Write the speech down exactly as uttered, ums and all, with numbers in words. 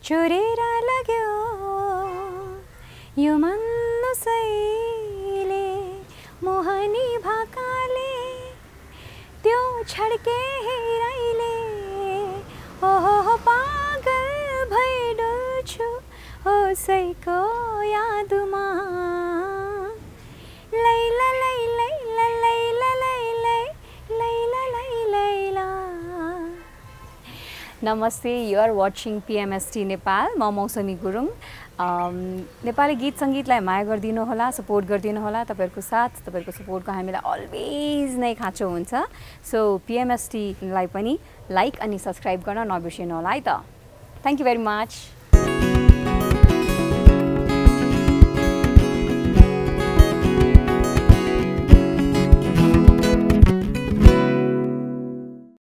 चोरेर लाग्यो यो मन नसैले मोहनी भाकाले त्यो छड्के हेराइले ओहो पागल भइडुल्छु ओसैको यादमा लैला लैला लैला लैला लैला लैला। नमस्ते, you are watching P M S T Nepal. म मौसमी गुरुङ। नेपाली गीत सङ्गीतलाई माया गरिदिनु होला, सपोर्ट गरिदिनु होला। तपाईँहरूको साथ, तपाईँहरूको सपोर्टको हामीलाई अलवेज नै खाँचो हुन्छ। So P M S T लाई पनि लाइक अनि सब्सक्राइब गर्न नबिर्सिनु होला है त। Thank you very much.